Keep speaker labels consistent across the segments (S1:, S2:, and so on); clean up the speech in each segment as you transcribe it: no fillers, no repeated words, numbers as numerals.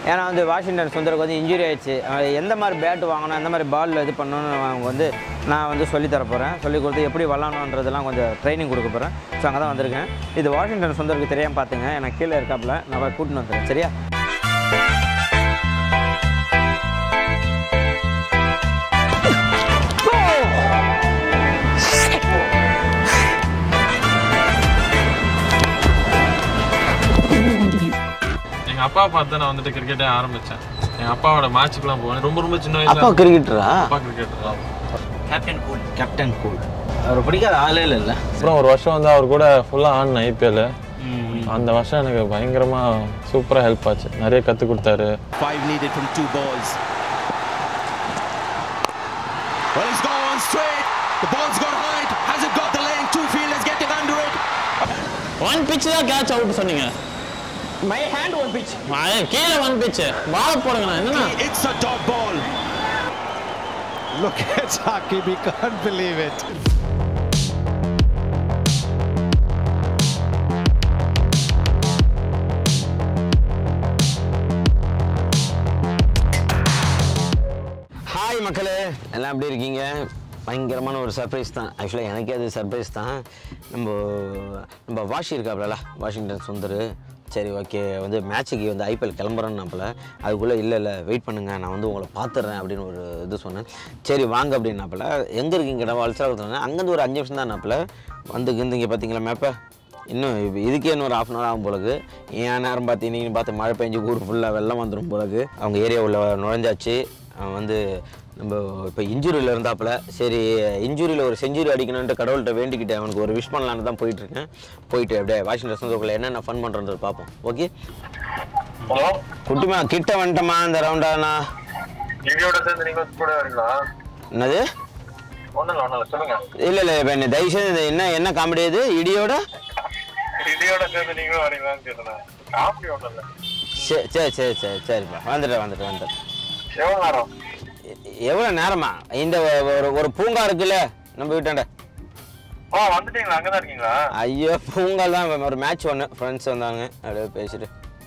S1: ஏன்னா வந்து வாஷிங்டன் சுந்தருக்கு வந்து இன்ஜுரி ஆயிடுச்சு. எந்த மாதிரி பேட் வாங்கணும், எந்த மாதிரி பால் இது பண்ணணும்னு அவங்க வந்து நான் வந்து சொல்லித்தர போகிறேன். சொல்லிக் கொடுத்து எப்படி விளாடணுன்றதெல்லாம் கொஞ்சம் ட்ரைனிங் கொடுக்க போகிறேன். ஸோ அங்கே தான் வந்திருக்கேன். இது வாஷிங்டன் சுந்தருக்கு தெரியாமல் பார்த்துங்க. எனக்கு கீழே இருக்காப்புல நான் போய் கூட்டின்னு வந்துடுறேன். சரியா?
S2: எங்கள் அப்பா பார்த்து நான் வந்துட்டு கிரிக்கெட்டே ஆரம்பித்தேன். எங்கள் அப்பாவோட மேட்சுக்குலாம் போவேன். ரொம்ப சின்ன வயசுல
S1: அப்பா கிரிக்கெட்டரா?
S2: அப்பா கிரிக்கெட்டரா.
S1: கேப்டன் கூல் அவர் பிடிக்காத ஆளே இல்லை.
S2: அப்புறம் ஒரு வருஷம் வந்து அவர் கூட ஃபுல்லாக ஆடின ஐபிஎல். அந்த வருஷம் எனக்கு பயங்கரமாக சூப்பராக ஹெல்ப் ஆச்சு. நிறைய கற்றுக் கொடுத்தாரு.
S3: 5 needed from 2 balls. Well, he's gone straight. The ball's got height. Has it got the length? 2 fielders getting under it.
S4: One pitch தான் கேட்ச் அவுட் சொன்னீங்க.
S1: My hand one pitch.
S4: கீழே one pitch. பால் போடுங்க என்னன்னா.
S3: It's a dot ball. Look at Saqib. He can't believe it.
S1: Hi மக்களே, எல்லாம் எப்படி இருக்கீங்க? பயங்கரமான ஒரு சர்ப்ரைஸ் தான். ஆக்சுவலாக எனக்கே அது சர்ப்ரைஸ் தான். நம்ம வாஷி இருக்காப்புல வாஷிங்டன் சுந்தர். சரி ஓகே வந்து மேட்சுக்கு வந்து ஐபிஎல் கிளம்புறேன்னாப்புல. அதுக்குள்ளே இல்லை வெயிட் பண்ணுங்கள், நான் வந்து உங்களை பார்த்துட்றேன் அப்படின்னு ஒரு இது சொன்னேன். சரி வாங்க அப்படின்னாப்புல. எங்கே இருக்கீங்க? வளர்ச்சாங்க. அங்கேருந்து ஒரு 5 நிமிஷம் தான் நாப்பில் வந்து இங்கே பார்த்தீங்களா மேப்பை. இன்னும் இதுக்கே இன்னொரு 1/2 hour ஆகும் போலக்கு. ஏன் நேரம் பார்த்தீங்கன்னு பார்த்து மழை பெஞ்சு ஊர் ஃபுல்லாக வெள்ளம் வந்துடும் போலக்கு. அவங்க ஏரியா உள்ள நுழைஞ்சாச்சு. வந்து நம்ம இப்போ இன்ஜுரியில் இருந்தாப்புல. சரி இன்ஜுரியில் ஒரு செஞ்சுரி அடிக்கணுன்ட்டு கடவுள்கிட்ட வேண்டிக்கிட்டேன். அவனுக்கு ஒரு விஷ் பண்ணலான்னு தான் போயிட்டுருக்கேன். போயிட்டு அப்படியே வாஷிங்டன் சுந்தருக்குள்ள என்னென்ன ஃபன் பண்ணுறது பார்ப்போம். ஓகே குட்டிமா கிட்ட வந்துட்டோமா இந்த ரவுண்டாண்ணா? என்னது? இல்லை இப்போ என்ன தயவுசெய்து என்ன காமெடி இது? இடியோட சரிப்பா வந்துட்டேன். எவ்வளோ நேரமா? இந்த ஒரு பூங்கா இருக்குல்ல நம்ம வீட்டாண்ட. ஐயோ பூங்கா தான். ஒரு மேட்ச் ஒன்று ஃப்ரெண்ட்ஸ் வந்தாங்க, அப்படியே பேசிட்டு.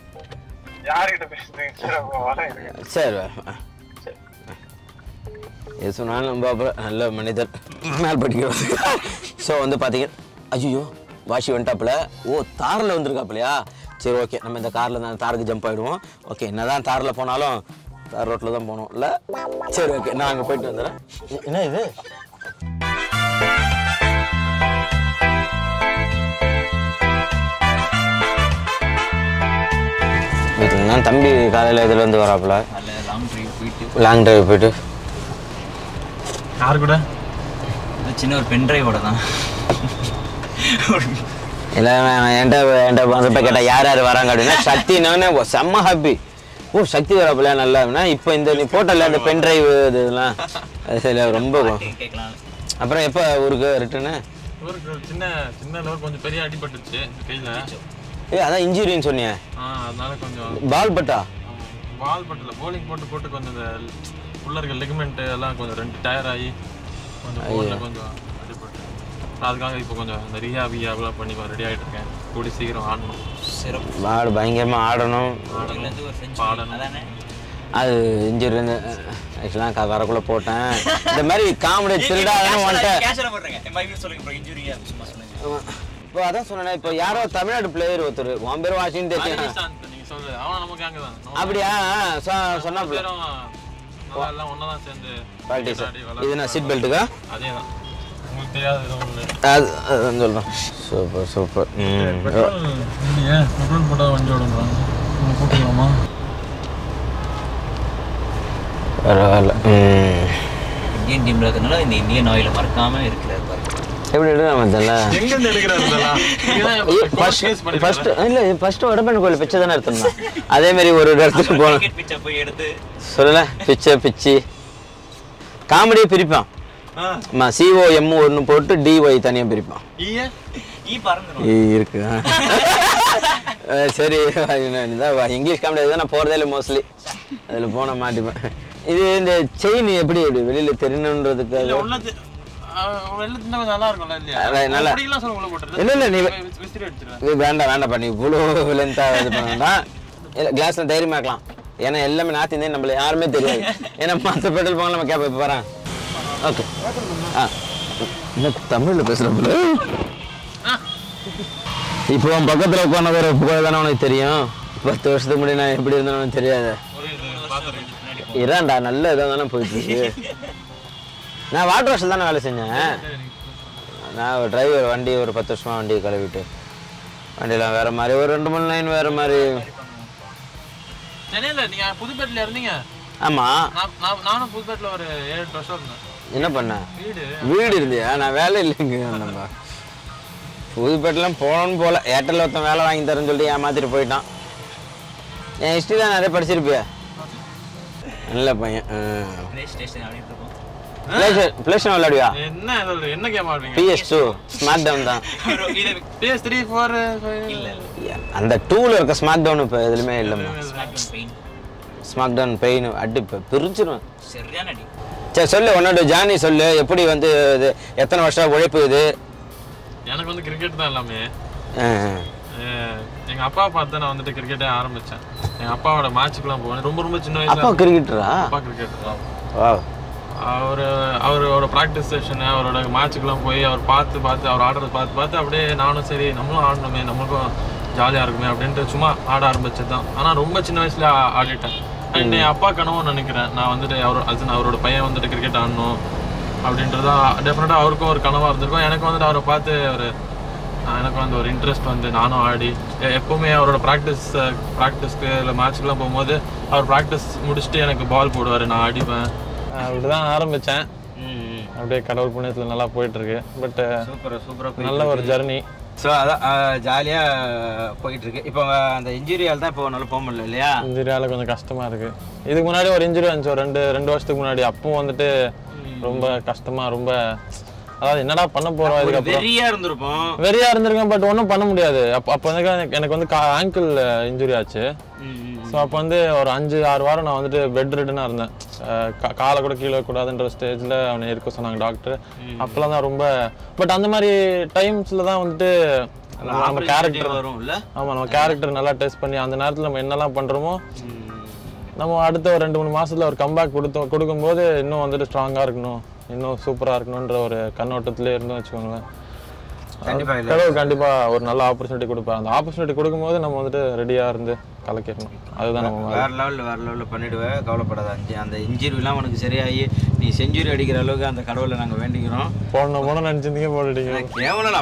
S1: சரி எது சொன்னாலும் நம்ம அப்புறம் நல்ல மனிதர் மேல் படிக்கிறோம். ஸோ வந்து பார்த்தீங்க ஐயோ வாஷி வந்துட்டாப்புல. ஓ தாரில் வந்துருக்காப்புலையா? சரி ஓகே நம்ம இந்த காரில் தான் தாருக்கு ஜம்ப் ஆகிடுவோம். ஓகே என்ன தான் தாரில் போனாலும் தார் ரோட்டில் தான் போகணும் இல்லை? சரி ஓகே நான் அங்கே போயிட்டு வந்துடுறேன். என்ன இது? நான் தம்பி காலையில் இதில் வந்து வராப்புல. லாங் டிரைவ் போயிட்டு
S2: யார் கூட?
S5: சின்ன ஒரு பென் டிரைவோட தான்.
S1: இல்லை என்கிட்ட வந்தப்போ கேட்டால் யார் வராங்க அப்படின்னா சக்தின்னு செம்ம ஹாப்பி. ஓ சக்தி வராப்புல நல்லா. இப்போ இந்த நீ போட்டல அந்த பென் டிரைவ் இதெல்லாம் அது சரி ரொம்ப. அப்புறம் எப்போ ஊருக்கு ரிட்டர்னு?
S2: சின்ன கொஞ்சம் பெரிய அடிபட்டுச்சு கையில்.
S1: அதான் இன்ஜுரின்னு சொன்னீங்க.
S2: அதனால கொஞ்சம்
S1: பால் பட்டா?
S2: பால் பட்டல போலிங் போட்டு கொஞ்சம் இந்த உள்ள இருக்க லிகமெண்ட் எல்லாம் கொஞ்சம் 2 டயர் ஆகி கொஞ்சம் போன்ல கொஞ்சம் அடிபட்டு. அதுக்காக இப்போ கொஞ்சம் இந்த ரீஹாப்லாம் பண்ணி ரெடி ஆகிட்டு இருக்கேன். கூடி சீக்கிரம் ஆடணும்.
S1: பால் பயங்கரமாக ஆடணும். அது இன்ஜுரி ஆக்சுவலாக வரக்குள்ளே போட்டேன். இந்த மாதிரி காமெடி திருடான்னு வந்துட்டேன். இப்போ அதான் சொன்னேன். இப்போ யாரோ தமிழ்நாடு பிளேயர் ஒருத்தர் உன் பேர் வாஷின்னு தெரியும். அப்படியா சொன்னாப்புல. இது நான் சீட் பெல்ட்டுக்கா?
S2: அதேதான் உங்களுக்கு தெரியாது
S1: சொல்கிறேன். Super super.
S2: பெட்ரோல் போட்டால் வண்டி ஓடுறாங்க. கூப்பிட்டுக்கலாமா?
S1: பரவாயில்ல.
S5: இந்தியன் டீம்ல இருக்கிறதுனால இந்த இந்தியன் ஆயில மறக்காம இருக்கிறாரு பாருங்க.
S1: எப்படி எடுக்கல ஃபர்ஸ்ட் வடபன் கோயில் பிச்சை தானே எடுத்துருந்தான். அதே மாதிரி ஒரு இடத்துக்கு போனோம் சொல்லல. பிச்சு காமெடியை பிரிப்பான். COM ஒன்று போட்டு DY தனியாக பிரிப்பான். இருக்கு சரி. இங்கிலீஷ் காமெடி தான் நான் போகிறதே இல்லை மோஸ்ட்லி. அதில் போன மாட்டிப்பேன். இது இந்த செயின் எப்படி வெளியில் தெரியணுன்றதுக்கு வேண்டாம் வேண்டாம் பண்ணி இவ்வளோ லென்த்தாக இது பண்ண வேண்டாம். இல்லை கிளாஸில் தைரியமாக இருக்கலாம். ஏன்னா எல்லாமே நார்த் இந்தியன் நம்மள யாருமே தெரியாது. ஏன்னா மற்ற பெட்ரோல் பங்க் நம்ம கேட்போம். இப்போ வரேன். ஓகே. என்ன தமிழில் பேசுகிறப்பல இப்போ உன் பக்கத்தில் உட்காந்து புகழ் தானே உனக்கு தெரியும். 10 வருஷத்துக்கு முன்னாடி நான் எப்படி இருந்தேன்னு உனக்கு தெரியாது. இறான்டா நல்ல இதாக தானே போயிட்டு இருக்கு. நான் வாட்டர் வாஷில் தானே வேலை செஞ்சேன். நான் டிரைவர் வண்டி ஒரு 10 வருஷமாக வண்டியை கழுவிட்டு வண்டியெலாம் வேறு மாதிரி ஒரு 2-3 லைன் வேறு மாதிரி.
S2: சென்னையில் நீங்கள் புதுப்பேட்டில் இருந்தீங்க?
S1: ஆமாம்.
S2: நானும் புதுப்பேட்டில் ஒரு 7-8 வருஷம் இருந்தேன்.
S1: என்ன பண்ண? வீடு இருந்தியா? நான் வேலை இல்லைங்க. நம்ம புதுப்பேட்டெலாம் போகணும்னு போகல. ஏர்டெல் ஒருத்தன் வேலை வாங்கி தரேன்னு சொல்லிட்டு ஏமாத்திட்டு போயிட்டான். என் ஹிஸ்ட்ரிலாம் நிறைய படிச்சிருப்பியா? நல்ல பையன். பிளேஸ்டேஷன் விளையாடுவியா?
S2: என்ன கேம் ஆடுவீங்க?
S1: PS2 ஸ்மாக் டவுன் தான்.
S2: PS3 4
S1: அந்த 2ல இருக்க ஸ்மாக் டவுன் இப்போ எதுலையுமே இல்லைம்மா. ஸ்மாக் டவுன் பெயின் அடி பிரிஞ்சிடும். சரி சொல்லு, உன்னோட ஜானி சொல்லு. எப்படி வந்து இது எத்தனை வருஷம் உழைப்பு இது?
S2: எனக்கு வந்து கிரிக்கெட் தான் எல்லாமே. எங்க அப்பா பார்த்து நான் வந்துட்டு கிரிக்கெட்டே ஆரம்பிச்சேன். எங்க அப்பாவோட மேட்சுக்குலாம் போவேன். ரொம்ப சின்ன வயசுல.
S1: அப்பா கிரிக்கெட்டரா?
S2: அப்பா கிரிக்கெட்டர் தான்.
S1: வாவ்.
S2: அவரோட ப்ராக்டிஸ் செஷன், அவரோட மேட்சுக்குலாம் போய் அவர் பார்த்து அவர் ஆடுறத பார்த்து அப்படியே நானும் சரி நம்மளும் ஆடணுமே, நம்மளுக்கும் ஜாலியாக இருக்குமே அப்படின்ட்டு சும்மா ஆட ஆரம்பிச்சது தான். ஆனால் ரொம்ப சின்ன வயசுல ஆடிட்டேன். அண்ட் என் அப்பா கனவும் நினைக்கிறேன் நான் வந்துட்டு அவரோட பையன் வந்துட்டு கிரிக்கெட் ஆடணும் அப்படின்றதா டெஃபினட்டாக அவருக்கும் ஒரு கனவாக இருந்திருக்கும். எனக்கு வந்துட்டு அவரை பார்த்து எனக்கு வந்து ஒரு இன்ட்ரெஸ்ட் வந்து நானும் ஆடி எப்போவுமே அவரோட ப்ராக்டிஸ்க்கு இல்லை மேட்ச்க்குலாம் போகும்போது அவர் ப்ராக்டிஸ் முடிச்சுட்டு எனக்கு பால் போடுவார், நான் அடிப்பேன். அப்படிதான் ஆரம்பித்தேன். அப்படியே கடவுள் புண்ணியத்தில் நல்லா போயிட்டுருக்கு. பட் சூப்பராக நல்ல ஒரு ஜர்னி.
S1: ஸோ அதான் ஜாலியாக போயிட்டுருக்கு. இப்போ அந்த இன்ஜுரியால் தான் இப்போ நல்லா போக முடியல இல்லையா?
S2: இன்ஜுரியால் கொஞ்சம் கஷ்டமாக இருக்குது. இதுக்கு முன்னாடி ஒரு இன்ஜுரி வந்துச்சு ஒரு 2 வருஷத்துக்கு முன்னாடி. அப்பவும் வந்துட்டு ரொம்ப கஷ்டமாக, ரொம்ப அதாவது என்னடா பண்ண போகிறோம் இதுக்கப்புறம் வெறியாக இருந்திருக்கேன். பட் ஒன்றும் பண்ண முடியாது. அப்போ வந்து எனக்கு வந்து ஆங்கிள் இன்ஜுரி ஆச்சு. ஸோ அப்போ வந்து ஒரு 5-6 வாரம் நான் வந்துட்டு பெட் ரிட்டனாக இருந்தேன். காலை கூட கீழே வைக்கூடாதுன்ற ஸ்டேஜில் அவனை இருக்க சொன்னாங்க டாக்டர். அப்போலாம் தான் ரொம்ப பட் அந்த மாதிரி டைம்ஸில் தான் வந்துட்டு நம்ம கேரக்டர் வரும் இல்லை? ஆமாம், நம்ம கேரக்டர் நல்லா டெஸ்ட் பண்ணி அந்த நேரத்தில் நம்ம என்னெல்லாம் பண்ணுறோமோ நம்ம அடுத்த ஒரு 2-3 மாதத்தில் ஒரு கம்பேக் கொடுக்கும்போது இன்னும் வந்துட்டு ஸ்ட்ராங்காக இருக்கணும், இன்னும் சூப்பராக இருக்கணுன்ற ஒரு கண்ணோட்டத்திலே இருந்தும் வச்சுக்கோங்களேன். கடவுள் கண்டிப்பாக ஒரு நல்ல ஆப்பர்ச்சுனிட்டி கொடுப்பார். அந்த ஆப்பர்ச்சுனிட்டி கொடுக்கும்போது நம்ம வந்துட்டு ரெடியாக இருந்து கலக்கிடணும். அதுதான் நம்ம
S1: வேறு லெவலில் பண்ணிவிடுவேன். கவலைப்படாத. அந்த இன்ஜுரிலாம் உனக்கு சரியாகி நீ செஞ்சுரி அடிக்கிற அளவுக்கு அந்த கடவுளை நாங்கள் வேண்டிக்கிறோம்.
S2: போன நினச்சிருந்தீங்க போட்டுட்டீங்க.
S1: கேவலம்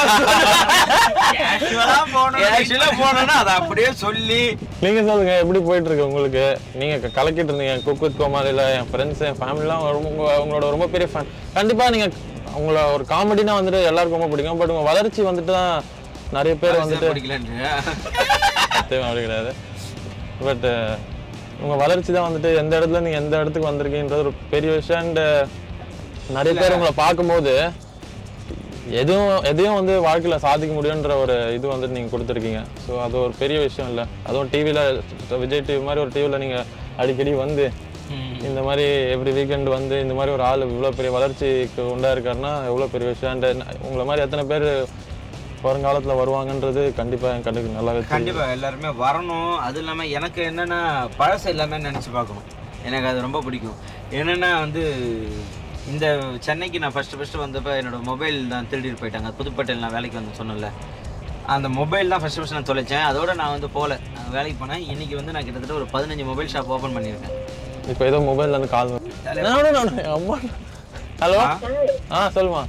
S1: போனோன்னா அதை அப்படியே சொல்லி
S2: நீங்கள் சொல்லுங்க எப்படி போயிட்டுருக்கு உங்களுக்கு? நீங்கள் கலக்கிட்டு இருந்தீங்க குக் வித் கோமாளியில். என் ஃப்ரெண்ட்ஸ் என் ஃபேமிலிலாம் உங்களோட ரொம்ப பெரிய ஃபேன். கண்டிப்பாக நீங்கள் உங்களை ஒரு காமெடினா வந்துட்டு எல்லாருக்கும் ரொம்ப பிடிக்கும். பட் உங்கள் வளர்ச்சி வந்துட்டு தான் நிறைய பேர் வந்துட்டு அப்படி கிடையாது. பட் உங்கள் வளர்ச்சி தான் வந்துட்டு எந்த இடத்துல நீங்கள் எந்த இடத்துக்கு வந்திருக்கீங்கன்றது ஒரு பெரிய விஷயம். அண்ட் நிறைய பேர் உங்களை பார்க்கும்போது எதையும் வந்து வாழ்க்கையில் சாதிக்க முடியுன்ற ஒரு இது வந்துட்டு நீங்கள் கொடுத்துருக்கீங்க. ஸோ அது ஒரு பெரிய விஷயம் இல்லை. அதுவும் டிவியில் விஜய் டிவி மாதிரி ஒரு டிவியில் நீங்கள் அடிக்கடி வந்து இந்த மாதிரி எவ்ரி வீக்கெண்ட் வந்து இந்த மாதிரி ஒரு ஆள் இவ்வளோ பெரிய வளர்ச்சிக்கு உண்டாயிருக்காருன்னா எவ்வளோ பெரிய விஷயம். அண்ட் உங்களை மாதிரி எத்தனை பேர் வருங்காலத்தில் வருவாங்கன்றது கண்டிப்பாக என் கண்ணுக்கு நல்லாவே
S1: கண்டிப்பாக எல்லாருமே வரணும். அது இல்லாமல் எனக்கு என்னென்னா பழசு எல்லாமே நினச்சி பார்க்கணும். எனக்கு அது ரொம்ப பிடிக்கும். என்னென்னா வந்து இந்த சென்னைக்கு நான் ஃபஸ்ட்டு வந்தப்போ என்னோடய மொபைல் தான் திருடிட்டு போயிட்டாங்க. புதுப்பேட்டையில் நான் வேலைக்கு வந்து சொன்னேன்ல, அந்த மொபைல் தான் ஃபஸ்ட்டு நான் தொலைச்சேன். அதோடு நான் வந்து போகல, வேலைக்கு போனேன். இன்றைக்கி வந்து நான் கிட்டத்தட்ட ஒரு 15 மொபைல் ஷாப் ஓப்பன் பண்ணியிருக்கேன்.
S2: இப்போ ஏதோ மொபைல்ல இருந்து கால் அம்மா. ஹலோ சொல்லுமா.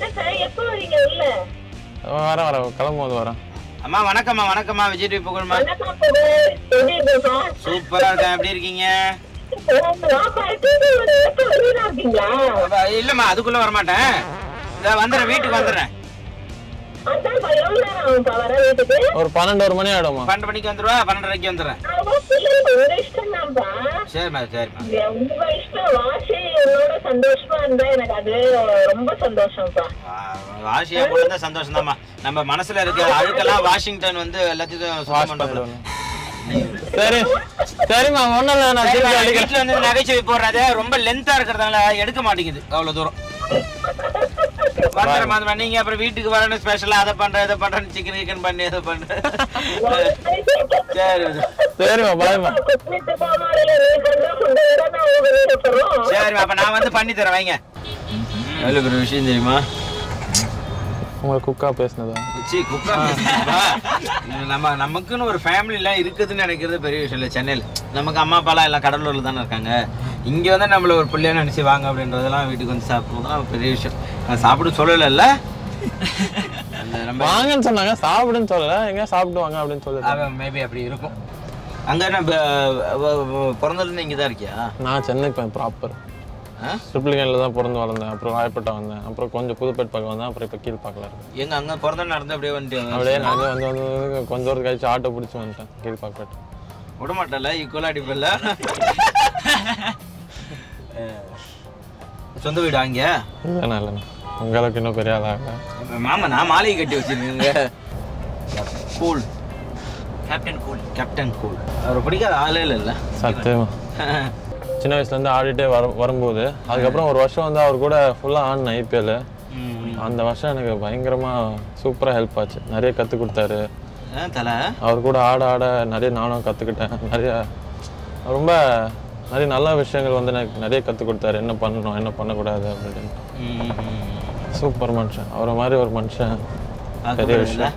S2: வரேன் கிளம்பும்போது வரேன்.
S1: அம்மா வணக்கம்மா விஜய் டிவி புகழ்மா. சூப்பரா இருக்கேன். எப்படி இருக்கீங்க? இல்லம்மா அதுக்குள்ள வரமாட்டேன். வந்துடுறேன், வீட்டுக்கு வந்துடுறேன்.
S2: ஒரு 12 மணி ஆயிடுமா?
S1: 12 மணிக்கு வந்துருவா. 12:30க்கு வந்துடுறேன். சரிம்மா சரிம்மா. வாஷியா போடுறது சந்தோஷம் தான்மா. நம்ம மனசுல இருக்க அழுக்கெல்லாம் வாஷிங்டன் வந்து எல்லாத்தையும் சுத்தம் பண்ணுவோம்.
S2: சரி சரிம்மா. ஒன்றும் இல்லை, நான்
S1: வீட்டில் வந்து நகைச்சுவை போடுறது ரொம்ப லென்த்தாக இருக்கிறதுனால எடுக்க மாட்டேங்குது அவ்வளோ தூரம். வந்துடுறேன். நீங்க அப்புறம் வீட்டுக்கு வரணும், ஸ்பெஷலா அதை பண்றேன் இதை பண்றேன், சிக்கன் கிக்கன் பண்ணி இதை பண்றேன். சரி
S4: சரிம்மா பாய்மா.
S1: சரி அப்ப நான் வந்து பண்ணி தரேன் வைங்க. எவ்வளவு பெரிய விஷயம் தெரியுமா
S4: உங்களை குக்கா பேசினதா?
S1: நமக்குன்னு ஒரு ஃபேமிலிலாம் இருக்குதுன்னு நினைக்கிறது பெரிய விஷயம் இல்லை. சென்னையில் நமக்கு அம்மா அப்பாலாம் எல்லாம் கடலூர்ல தானே இருக்காங்க. இங்கே வந்து நம்மள ஒரு பிள்ளையா நினச்சி வாங்க அப்படின்றதெல்லாம் வீட்டுக்கு வந்து சாப்பிடுறதுலாம் பெரிய விஷயம். நான் சாப்பிட சொல்லலைல்ல,
S4: வாங்கன்னு சொன்னாங்க, சாப்பிடுன்னு சொல்லலை. எங்க சாப்பிட்டு வாங்க அப்படின்னு சொல்லி
S1: மேபி அப்படி இருக்கும். அங்கே நான் பிறந்ததுலேருந்து இங்கே தான் இருக்கியா?
S4: நான் சென்னை ப்ராப்பர் ட்ரிப்ளிகேனில் தான் பிறந்து வளர்ந்தேன். அப்புறம் ராயப்பேட்டை வந்தேன், அப்புறம் கொஞ்சம் புதுப்பேட் பக்கம் வந்தேன், அப்புறம் இப்போ கீழ்பாக்கில் இருக்கேன்.
S1: எங்க அங்கே பிறந்த நடந்து அப்படியே வந்துட்டு
S4: அப்படியே நான் வந்து கொஞ்சம் தூரம் கழிச்சு ஆட்டோ பிடிச்சி வந்துட்டேன் கீழ்பாக்கில்.
S1: விட மாட்டேன்ல, ஈக்குவலாக அடிப்பில்ல. சொந்த வீடு அங்க
S4: இல்லைண்ணா இல்லைண்ணா, உங்களுக்கு இன்னும் பெரிய ஆளாக.
S1: மாமா நான் மாலையை கட்டி வச்சிருக்கேங்க. Cool captain cool. அவர் பிடிக்காத ஆளே இல்லைல்ல
S4: சத்தியமா. சின்ன வயசுலேருந்து ஆடிட்டே வரும்போது அதுக்கப்புறம் ஒரு வருஷம் வந்து அவர் கூட ஃபுல்லாக ஆடின ஐபிஎல். அந்த வருஷம் எனக்கு பயங்கரமாக சூப்பராக ஹெல்ப் ஆச்சு. நிறைய கற்றுக் கொடுத்தாரு
S1: தலை. அவர்
S4: கூட ஆட ஆட நிறைய நானும் கற்றுக்கிட்டேன். ரொம்ப நிறைய நல்ல விஷயங்கள் வந்து எனக்கு நிறைய கற்றுக் கொடுத்தாரு. என்ன பண்ணணும் என்ன பண்ணக்கூடாது அப்படின்னு. சூப்பர் மனுஷன். அவரை மாதிரி ஒரு மனுஷன் பெரிய விஷயம்.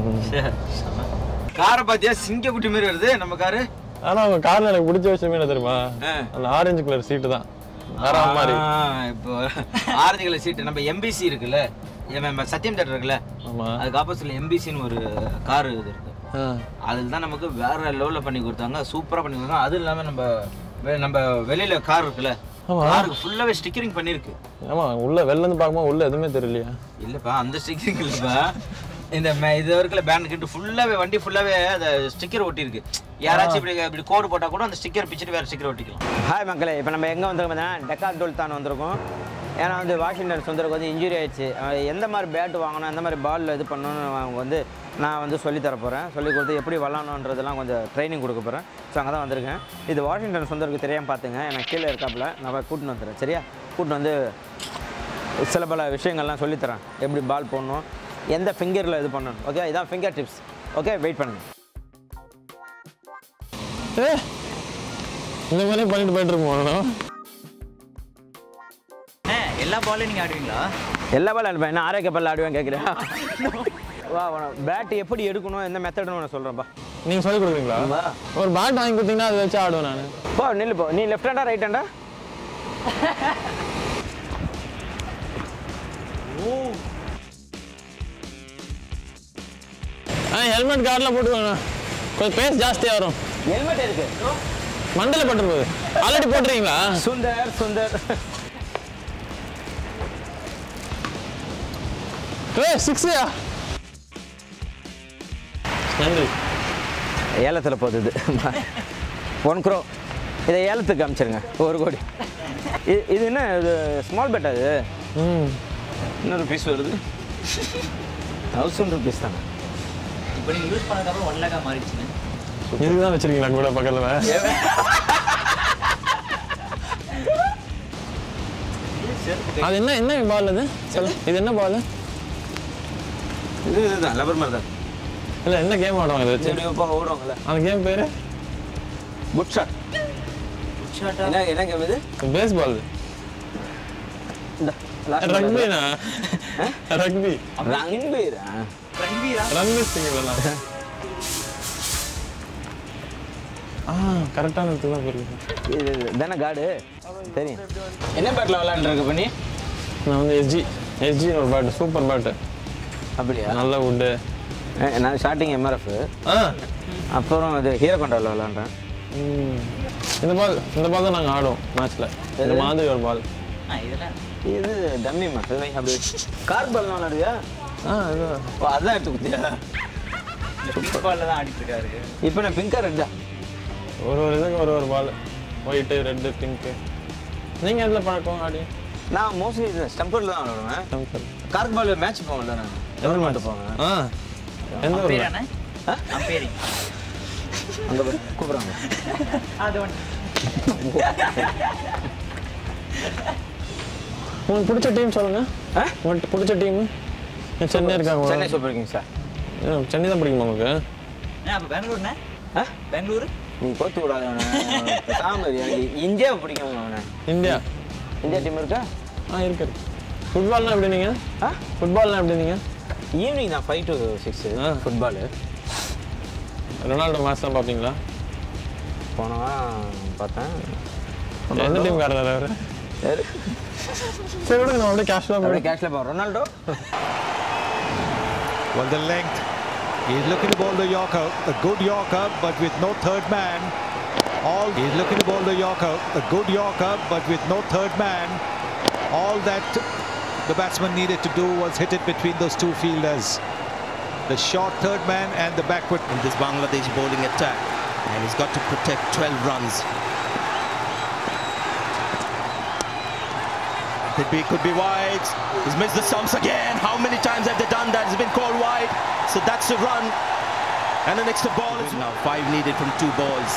S1: காரை பார்த்தியா, சிங்கக்குட்டி மாதிரி வருது நம்ம காரு.
S4: ஆனால் அவங்க காரில் எனக்கு பிடிச்ச விஷயமே என்ன தெரியுமா, அந்த ஆரஞ்சு கலர் சீட்டு தான். வேற மாதிரி
S1: இப்போ ஆரஞ்சு கலர் சீட்டு. நம்ம எம்பிசி இருக்குல்ல, சத்தியம் தேட்டர் இருக்குல்ல, அதுக்கு ஆப்போசிட்ல எம்பிசின்னு ஒரு காரு இது இருக்கு. அதில் தான் நமக்கு வேற லெவலில் பண்ணி கொடுத்தாங்க, சூப்பராக பண்ணி கொடுத்தாங்க. அதுவும் இல்லாமல் நம்ம வெளியில கார் இருக்குல்ல, காருக்கு ஃபுல்லாகவே ஸ்டிக்கரிங் பண்ணியிருக்கு.
S4: ஆமாம், உள்ள வெளிலேருந்து பார்க்கும்போது உள்ள எதுவுமே தெரியலையா?
S1: இல்லைப்பா, அந்த ஸ்டிக்கரிங் இல்லைப்பா. இந்த இது இருக்குல்ல பேண்ட் கிட்ட ஃபுல்லாகவே வண்டி ஃபுல்லாகவே அந்த ஸ்டிக்கர் ஒட்டியிருக்கு. யாராச்சும் இப்படி கோடு போட்டால் கூட அந்த ஸ்டிக்கர் பிச்சுட்டு வேறு ஸ்டிக்கர் ஒட்டிக்கலாம். ஹாய் மக்களே, இப்போ நம்ம எங்கே வந்திருக்கோம் பார்த்தீங்கன்னா டெக்கார்டோல் தான் வந்திருக்கோம். ஏன்னா வந்து வாஷிங்டன் சுந்தருக்கு வந்து இன்ஜுரி ஆயிடுச்சு. எந்த மாதிரி பேட்டு வாங்கணும், எந்த மாதிரி பால் இது பண்ணணும்னு அவங்க வந்து நான் வந்து சொல்லித்தர போகிறேன். சொல்லி கொடுத்து எப்படி விளாடணுன்றதெல்லாம் கொஞ்சம் ட்ரைனிங் கொடுக்க போகிறேன். ஸோ அங்கே தான் வந்திருக்கேன். இது வாஷிங்டன் சுந்தருக்கு தெரியாமல் பார்த்துங்க, எனக்கு கீழே இருக்காப்புல. நான் கூட்டின்னு வந்துடுறேன். சரியா, கூட்டின்னு வந்து சில பல விஷயங்கள்லாம் சொல்லித்தரேன். எப்படி பால் போடணும், எந்த ஃபிங்கரில் இது பண்ணணும். ஓகே, இதான் ஃபிங்கர் டிப்ஸ். ஓகே, வெயிட் பண்ணுங்க.
S4: இந்த மாதிரி பண்ணிட்டு போயிட்டு இருக்கோம்.
S5: எல்லா பாலையும் நீங்கள் ஆடுவீங்களா?
S1: எல்லா பாலும் ஆடுவேன். என்ன ஆரோக்கிய பால் ஆடுவேன் கேட்குறேன். வா, பேட் எப்படி எடுக்கணும், எந்த மெத்தடுன்னு நான் சொல்கிறேன்ப்பா.
S4: நீங்கள் சொல்லிக் கொடுக்குறீங்களா? ஒரு பேட் வாங்கி கொடுத்தீங்கன்னா அதை வச்சு ஆடுவேன் நான்.
S1: போ நில்லு போ. நீ லெஃப்ட் ஹேண்டா ரைட் ஹேண்டா?
S4: ஹெல்மெட் கார்டில் போட்டுக்கோங்க, கொஞ்சம் பேஸ் ஜாஸ்தியாக வரும்.
S1: ஹெல்மெட் இருக்கு,
S4: மண்டல பட்டு போகுது. ஆல்ரெடி போட்டுறீங்களா?
S1: சுந்தர்
S4: சிக்ஸியா? நன்றி.
S1: ஏலத்தில் போகுது இது. 1 crore. இதை ஏலத்துக்கு காமிச்சிருங்க, 1 கோடி. இது என்ன, இது ஸ்மால் பெட். அது இன்னொரு பீஸ் வருது, 1000 rupees தானே.
S5: இப்போ நீங்கள் யூஸ் பண்ணதுக்கப்புறம் 1 lakh மாறிடுச்சுங்க.
S4: இதுக்கு தான் வச்சிருக்கீங்களா கூட பக்கத்தில்? அது என்ன பால்? அது இது என்ன பால்?
S1: இதுதான் லப்பர் மாதிரி தான்.
S4: இல்லை, என்ன கேம் ஆடுவாங்க இதை வச்சு?
S1: ஓடுவாங்கல்ல,
S4: அந்த கேம் பேர்
S1: குட் ஷாட். என்ன கேம் இது?
S4: Baseball. ரக்பினா? ரக்பி. ரக்பி ஸ்டிங்கெல்லாம் கரெக்டான இடத்துக்கு தான் போயிருக்கேன்.
S1: இது தானே கார்டு தெரியும். என்ன பேட்டில் விளாண்டுருக்கு பண்ணி?
S4: நான் வந்து எஸ்ஜி ஒரு பேட்டு, சூப்பர் பேட்டு.
S1: அப்படியா?
S4: நல்ல வுட்டு.
S1: நான் ஸ்டார்டிங் எம்ஆர்எஃப், அப்புறம் இது ஹீரோ கொண்டாவில் விளாண்டேன்.
S4: இந்த பால் தான் நாங்கள் ஆடுவோம் மேட்ச்சில். இந்த மாதிரி ஒரு பால்.
S1: இது டம்மி மாதிரி அப்படி கார் பால் விளாடுவியா? அதான் எடுத்து குத்தியா?
S5: பிங்க் பாலில் தான் ஆடிட்டு இருக்காரு.
S1: இப்போ நான் பிங்கா ரெட்டா?
S4: ஒரு இதுக்கு ஒரு பால், ஒயிட்டு ரெட்டு பிங்க்கு. நீங்கள் எதில் பழக்கம் ஆடி?
S1: நான் மோஸ்ட்லி இது ஸ்டம்பரில் தான் விளாடுவேன். கார்க் பால் மேட்ச் போவேன்ல, நான் எவ்வளோ மாட்டு போவேன்.
S4: எந்த ஊர்?
S5: அம்பேரிங்.
S1: அங்கே போய் கூப்பிட்றாங்க.
S5: அது ஒன்று
S4: உங்களுக்கு பிடிச்ச டீம் சொல்லுங்க. உங்களுக்கு பிடிச்ச டீம்? சென்னை இருக்காங்க.
S1: Chennai super kings sir.
S4: Chennai தான் பிடிக்குமா உங்களுக்கு?
S5: அப்போ பெங்களூர்ண்ணே? பெங்களூர்
S1: நீ கோத்து விடாத சாமரி. எனக்கு இந்தியா பிடிக்கும் அவனை.
S4: இந்தியா
S1: டீம் இருக்கா?
S4: இருக்கு. ஃபுட்பால்னா எப்படி நீங்கள்? ஃபுட்பால்னா எப்படி நீங்கள்?
S1: ஈவினிங் தான் 5 to 6 ஃபுட்பாலு.
S4: ரொனால்டோ மேட்ச் தான் பார்ப்பீங்களா?
S1: போனவா பார்த்தேன்.
S4: எந்த டீம் காரர் அவர்? சரி விடுங்க, நான் அப்படியே கேஷ்ல
S1: போகிறேன். Ronaldo.
S3: Well, the length. He's looking to bowl the Yorker, a good Yorker, but with no third man. He's looking to bowl the Yorker, a good Yorker, but with no third man. All that the batsman needed to do was hit it between those two fielders. The short third man and the backward.
S6: In this Bangladesh bowling attack, and he's got to protect 12 runs. Could be wide. He's missed the stumps again. How many times have they done that? It's been called wide. So that's a run. And the next ball is now 5 needed from 2 balls.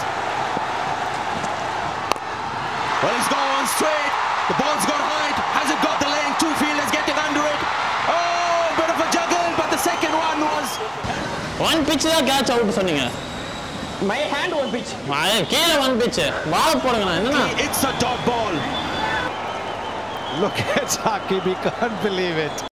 S6: Well, he's gone straight. The ball's got height. Hasn't got the length. 2 fielders getting under it. Oh, bit of a juggle, but the second one was.
S4: One pitch தான் catch out சொன்னீங்க.
S1: My hand one pitch.
S4: கீழே one pitch. Ball போடுங்க என்னன்னா.
S3: It's a dot ball. Look at Saqib, he can't believe it.